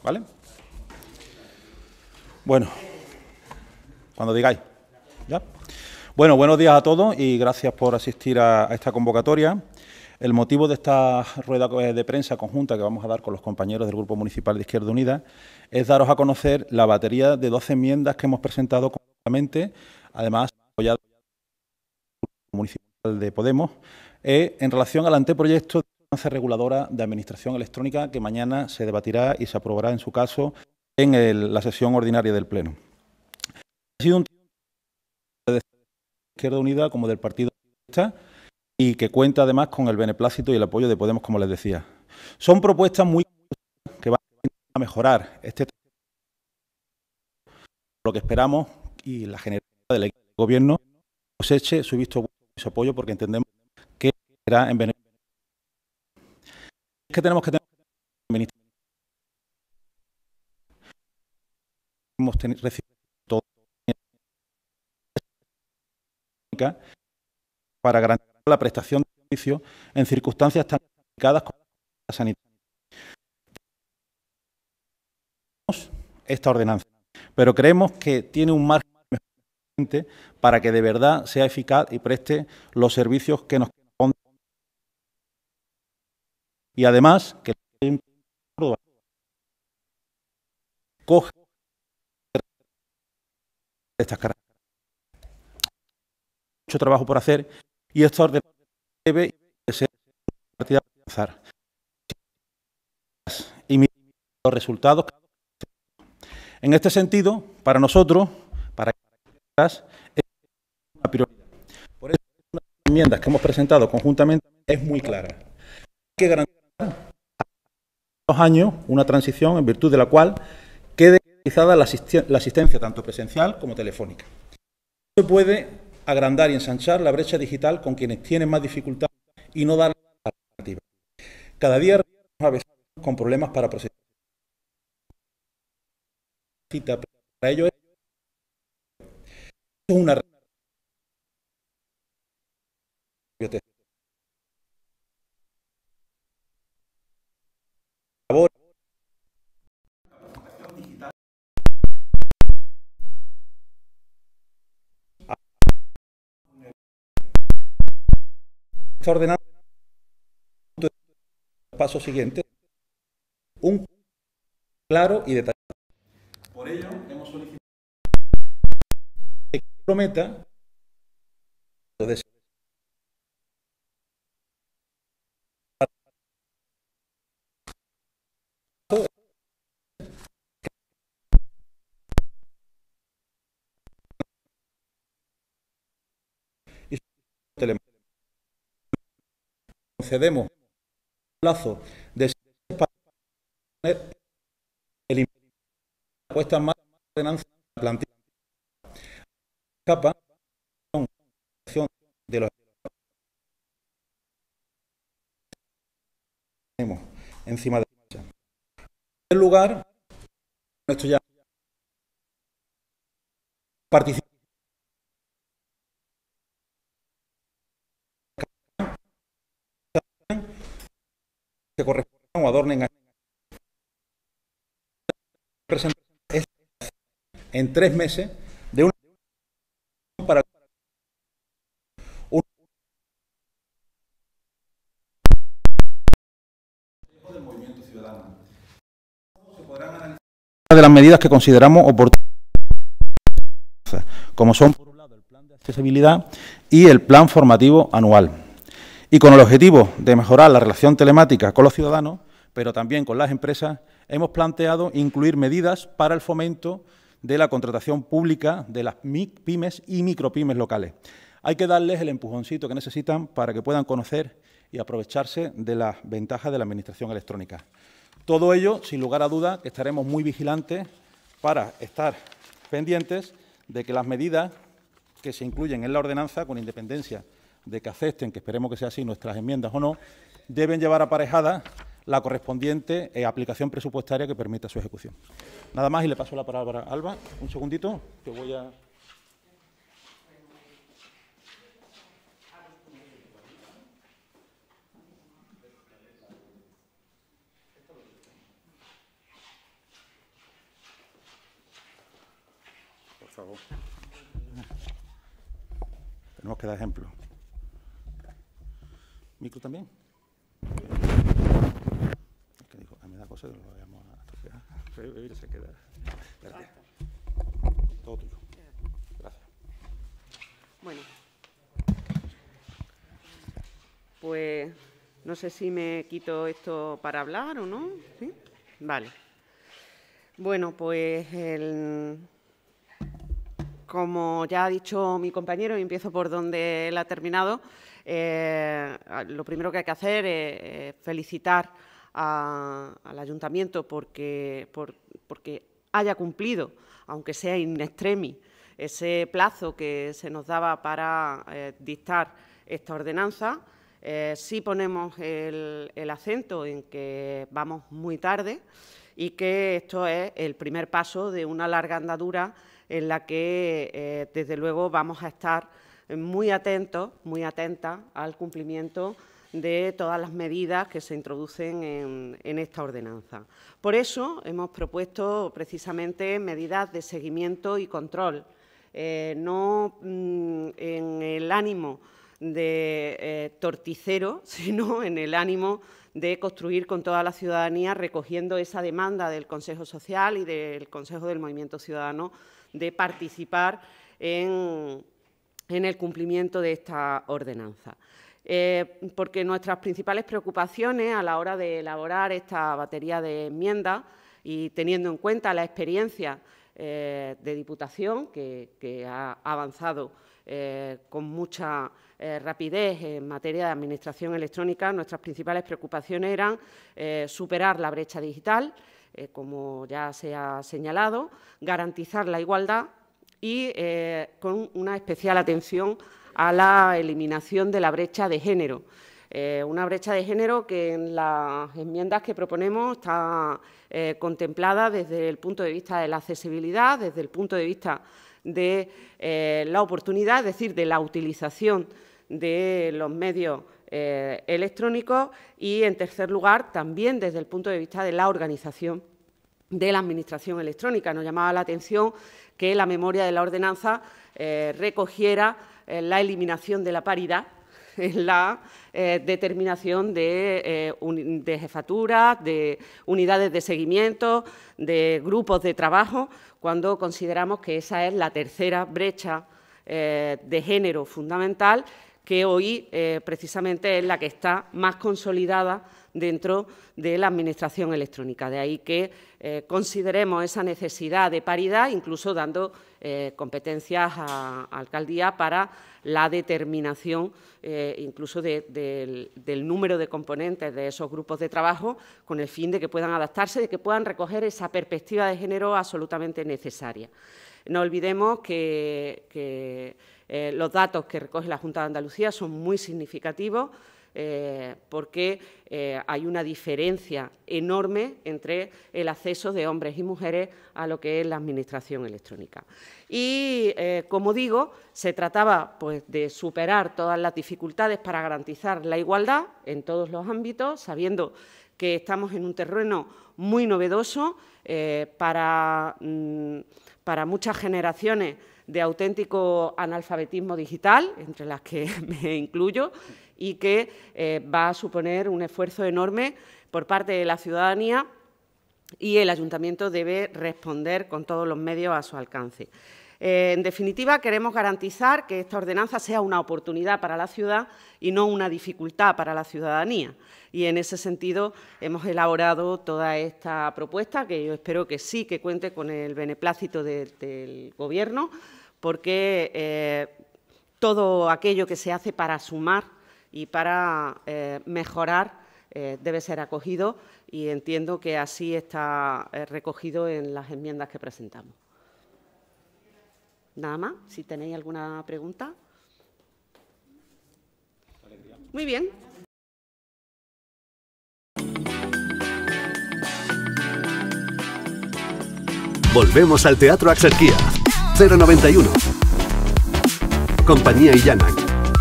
¿vale? Bueno, cuando digáis. ¿Ya? Bueno, buenos días a todos y gracias por asistir a esta convocatoria. El motivo de esta rueda de prensa conjunta que vamos a dar con los compañeros del Grupo Municipal de Izquierda Unida es daros a conocer la batería de 12 enmiendas que hemos presentado conjuntamente, además apoyadas por el Grupo Municipal de Podemos, en relación al anteproyecto de ordenanza reguladora de administración electrónica que mañana se debatirá y se aprobará, en su caso, en la sesión ordinaria del Pleno. Ha sido un de Izquierda Unida como del Partido Socialista y que cuenta además con el beneplácito y el apoyo de Podemos, como les decía. Son propuestas muy que van a mejorar este lo que esperamos y la generalidad del Gobierno coseche su visto bueno y su apoyo, porque entendemos que será en beneficio. Es que tenemos que tener hemos recibido todo para garantizar la prestación de servicios en circunstancias tan complicadas como la sanitaria. Esta ordenanza, pero creemos que tiene un margen para que de verdad sea eficaz y preste los servicios que nos corresponden. Y además, que coge estas características. Mucho trabajo por hacer y esta ordenanza debe ser partida para avanzar y mirar los resultados. En este sentido, para nosotros, para es una prioridad. Por eso, las enmiendas que hemos presentado conjuntamente es muy clara. Hay que garantizar a 2 años una transición en virtud de la cual quede garantizada la asistencia tanto presencial como telefónica. No se puede agrandar y ensanchar la brecha digital con quienes tienen más dificultades y no dar la alternativa. Cada día a veces con problemas para procesar cita para ello es una labor está ordenando el paso siguiente un claro y detallado. Por ello hemos solicitado que prometa de y concedemos un plazo de 6 meses para poner el puesta en marcha de la ordenanza de la plantilla capa de los tenemos encima de la marcha. En primer lugar, esto ya participa que correspondan o adornen a en 3 meses de una para un del movimiento ciudadano. Se podrán analizar de las medidas que consideramos oportunas, como son, por un lado, el plan de accesibilidad y el plan formativo anual. Y con el objetivo de mejorar la relación telemática con los ciudadanos, pero también con las empresas, hemos planteado incluir medidas para el fomento de la contratación pública de las pymes y micropymes locales. Hay que darles el empujoncito que necesitan para que puedan conocer y aprovecharse de las ventajas de la administración electrónica. Todo ello, sin lugar a duda, que estaremos muy vigilantes para estar pendientes de que las medidas que se incluyen en la ordenanza, con independencia de que acepten, que esperemos que sea así, nuestras enmiendas o no, deben llevar aparejada la correspondiente aplicación presupuestaria que permita su ejecución. Nada más y le paso la palabra a Alba. Un segundito, que voy a... favor. Tenemos que dar ejemplo. ¿Micro también? Es que digo, a mí me da cosa que lo vayamos a estropear. Pero se queda. Gracias. Todo tuyo. Gracias. Bueno. Pues no sé si me quito esto para hablar o no. ¿Sí? Vale. Bueno, pues como ya ha dicho mi compañero, y empiezo por donde él ha terminado, lo primero que hay que hacer es felicitar al Ayuntamiento porque haya cumplido, aunque sea in extremis, ese plazo que se nos daba para dictar esta ordenanza. Sí ponemos el acento en que vamos muy tarde y que esto es el primer paso de una larga andadura en la que, desde luego, vamos a estar muy atentos, muy atentas al cumplimiento de todas las medidas que se introducen en esta ordenanza. Por eso hemos propuesto precisamente medidas de seguimiento y control, no en el ánimo de torticero, sino en el ánimo de construir con toda la ciudadanía, recogiendo esa demanda del Consejo Social y del Consejo del Movimiento Ciudadano de participar en el cumplimiento de esta ordenanza. Porque nuestras principales preocupaciones a la hora de elaborar esta batería de enmiendas y teniendo en cuenta la experiencia de Diputación, que ha avanzado con mucha rapidez en materia de administración electrónica, nuestras principales preocupaciones eran superar la brecha digital, como ya se ha señalado, garantizar la igualdad y con una especial atención a la eliminación de la brecha de género. Una brecha de género que en las enmiendas que proponemos está contemplada desde el punto de vista de la accesibilidad, desde el punto de vista de la oportunidad, es decir, de la utilización de los medios electrónicos y, en tercer lugar, también desde el punto de vista de la organización de la Administración electrónica. Nos llamaba la atención que la memoria de la ordenanza recogiera la eliminación de la paridad en la determinación de jefaturas, de unidades de seguimiento, de grupos de trabajo, cuando consideramos que esa es la tercera brecha de género fundamental, que hoy precisamente es la que está más consolidada dentro de la Administración electrónica. De ahí que consideremos esa necesidad de paridad, incluso dando competencias a alcaldía para la determinación incluso del número de componentes de esos grupos de trabajo, con el fin de que puedan adaptarse, de que puedan recoger esa perspectiva de género absolutamente necesaria. No olvidemos que los datos que recoge la Junta de Andalucía son muy significativos, porque hay una diferencia enorme entre el acceso de hombres y mujeres a lo que es la Administración electrónica. Y, como digo, se trataba pues, de superar todas las dificultades para garantizar la igualdad en todos los ámbitos, sabiendo que estamos en un terreno muy novedoso para muchas generaciones de auténtico analfabetismo digital, entre las que me incluyo, y que va a suponer un esfuerzo enorme por parte de la ciudadanía, y el Ayuntamiento debe responder con todos los medios a su alcance. En definitiva, queremos garantizar que esta ordenanza sea una oportunidad para la ciudad y no una dificultad para la ciudadanía. Y en ese sentido hemos elaborado toda esta propuesta, que yo espero que sí que cuente con el beneplácito del Gobierno, porque todo aquello que se hace para sumar y para mejorar debe ser acogido, y entiendo que así está recogido en las enmiendas que presentamos. Nada más, si tenéis alguna pregunta. Muy bien. Volvemos al Teatro Axarquía. 091. Compañía Illanac.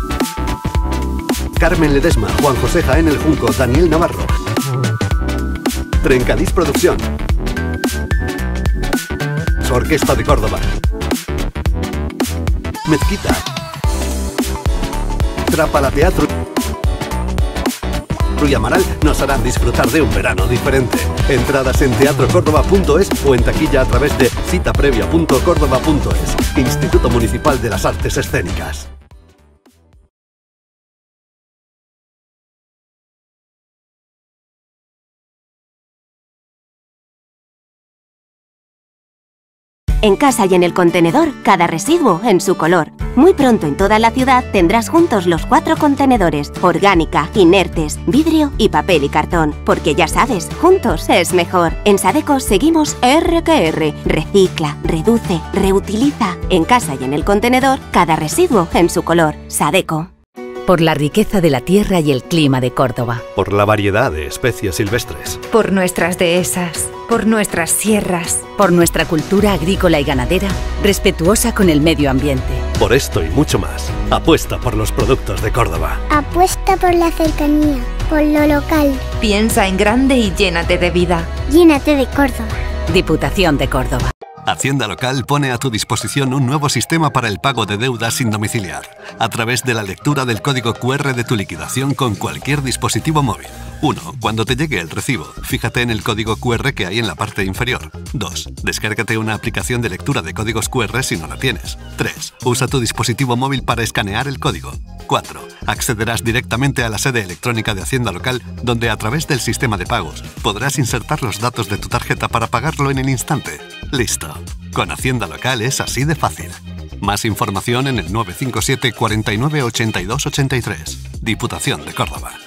Carmen Ledesma, Juan José Jaén el Junco, Daniel Navarro. Trencadís Producción. Orquesta de Córdoba. Mezquita, Trapalateatro y Amaral nos harán disfrutar de un verano diferente. Entradas en teatrocórdoba.es o en taquilla a través de citaprevia.córdoba.es. Instituto Municipal de las Artes Escénicas. En casa y en el contenedor, cada residuo en su color. Muy pronto en toda la ciudad tendrás juntos los 4 contenedores: orgánica, inertes, vidrio y papel y cartón. Porque ya sabes, juntos es mejor. En Sadeco seguimos R que R. Recicla, reduce, reutiliza. En casa y en el contenedor, cada residuo en su color. Sadeco. Por la riqueza de la tierra y el clima de Córdoba. Por la variedad de especies silvestres. Por nuestras dehesas. Por nuestras sierras. Por nuestra cultura agrícola y ganadera, respetuosa con el medio ambiente. Por esto y mucho más, apuesta por los productos de Córdoba. Apuesta por la cercanía, por lo local. Piensa en grande y llénate de vida. Llénate de Córdoba. Diputación de Córdoba. Hacienda Local pone a tu disposición un nuevo sistema para el pago de deudas sin domiciliar, a través de la lectura del código QR de tu liquidación con cualquier dispositivo móvil. 1. Cuando te llegue el recibo, fíjate en el código QR que hay en la parte inferior. 2. Descárgate una aplicación de lectura de códigos QR si no la tienes. 3. Usa tu dispositivo móvil para escanear el código. 4. Accederás directamente a la sede electrónica de Hacienda Local, donde a través del sistema de pagos podrás insertar los datos de tu tarjeta para pagarlo en el instante. ¡Listo! Con Hacienda Local es así de fácil. Más información en el 957 49 82 83. Diputación de Córdoba.